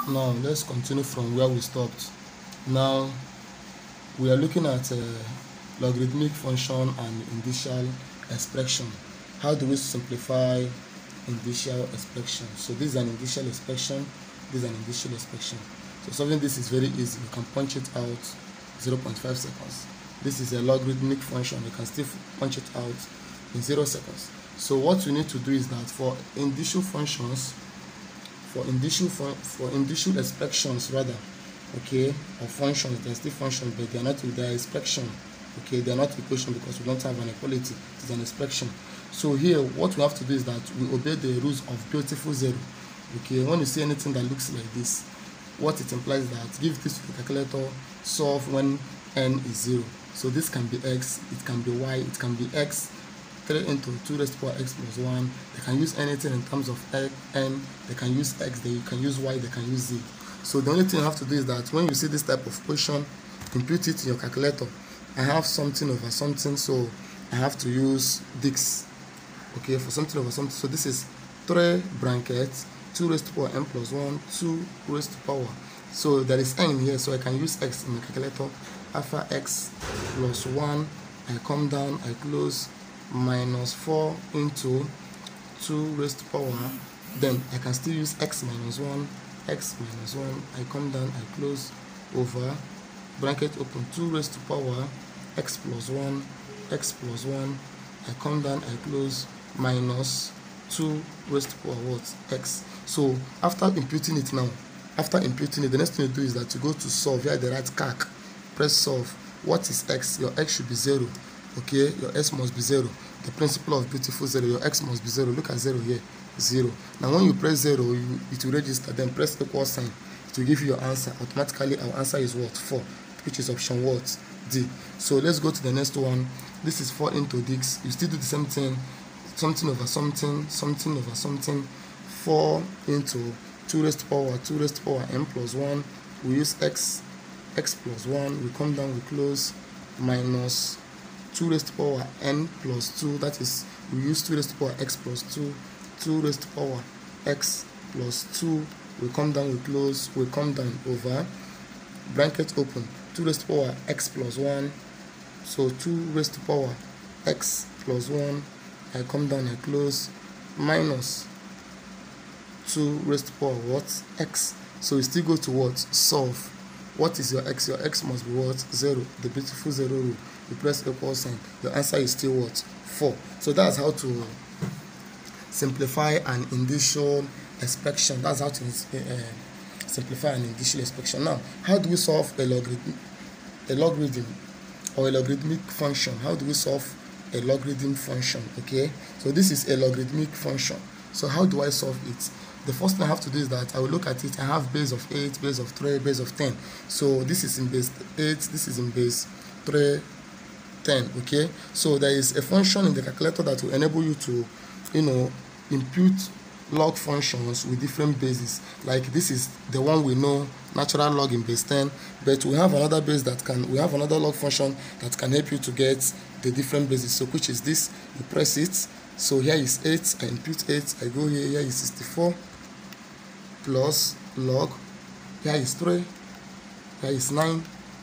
Now let's continue from where we stopped. Now we are looking at logarithmic function and initial expression. How do we simplify initial expression? So this is an initial expression, this is an initial expression. So solving this is very easy. You can punch it out 0.5 seconds. This is a logarithmic function. You can still punch it out in 0 seconds. So what you need to do is that for initial functions, for initial expressions rather, okay, or functions, they're still functions, but they're not with their expression, okay, they're not equation because we don't have an equality, it's an expression. So here what we have to do is that we obey the rules of beautiful zero. Okay, when you see anything that looks like this, what it implies that give this to the calculator, solve when n is 0. So this can be x, it can be y, it can be x 3 into 2 raised to the power x plus 1. They can use anything in terms of n, they can use x, they can use y, they can use z. So the only thing you have to do is that when you see this type of question, impute it in your calculator. I have something over something, so I have to use this, okay, for something over something. So this is 3 brackets 2 raised to the power n plus 1, 2 raised to the power. So there is n here, so I can use x in the calculator. After x plus 1, I come down, I close, minus 4 into 2 raised to the power. Then I can still use x minus 1, x minus 1, I come down, I close, over, bracket open, 2 raised to the power x plus 1, x plus 1, I come down, I close, minus 2 raised to the power what? X. So after imputing it now, after imputing it, the next thing you do is that you go to solve. Here at the right calc, press solve. What is x? Your x should be 0. Okay, your x must be 0. The principle of beautiful 0, your x must be 0. Look at 0 here, 0. Now when you press 0, it will register, then press equal sign. It will give you your answer. Automatically our answer is what? 4, which is option what? D. So let's go to the next one. This is 4 into this. You still do the same thing. Something over something, something over something. 4 into 2 raised to the power, 2 raised to the power n plus 1. We use x plus 1. We come down, we close, minus 2 raised to the power n plus 2. That is, we use 2 raised to the power x plus 2. 2 raised to the power x plus 2. We come down, we close, we come down, over, bracket open, 2 raised to the power x plus 1. So 2 raised to the power x plus 1. I come down, I close, minus 2 raised to the power what? X. So we still go to what? Solve. What is your x? Your x must be what? 0. The beautiful 0 rule. You press equal sign. Your answer is still what? 4. So that's how to simplify an initial expression. That's how to simplify an initial expression. Now, how do we solve a logarithm or a logarithmic function? How do we solve a logarithm function? Okay, so this is a logarithmic function. So how do I solve it? The first thing I have to do is that I will look at it. I have base of 8, base of 3, base of 10. So this is in base 8, this is in base 3, 10. Okay, so there is a function in the calculator that will enable you to, impute log functions with different bases. Like this is the one we know, natural log in base 10, but we have another base that can, we have another log function that can help you to get the different bases. So which is this? You press it. So here is 8, I impute 8, I go here, here is 64 plus log, here is 3, here is 9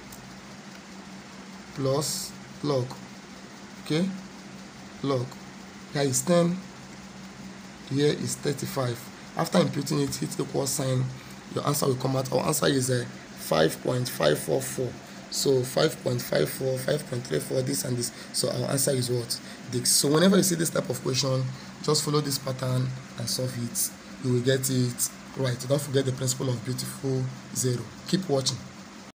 plus log, okay, log, here is 10, here is 35. After imputing it, hit equal sign, your answer will come out. Our answer is 5.544. So 5.54, 5.34, this and this. So our answer is what? This. So whenever you see this type of question, just follow this pattern and solve it. You will get it right. Don't forget the principle of beautiful 0. Keep watching.